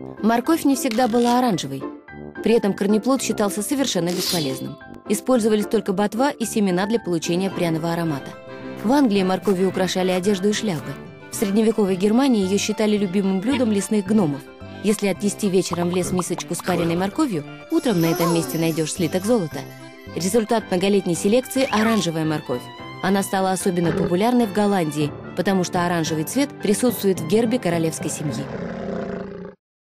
Морковь не всегда была оранжевой. При этом корнеплод считался совершенно бесполезным. Использовались только ботва и семена для получения пряного аромата. В Англии морковью украшали одежду и шляпы. В средневековой Германии ее считали любимым блюдом лесных гномов. Если отнести вечером в лес мисочку с пареной морковью, утром на этом месте найдешь слиток золота. Результат многолетней селекции – оранжевая морковь. Она стала особенно популярной в Голландии, потому что оранжевый цвет присутствует в гербе королевской семьи.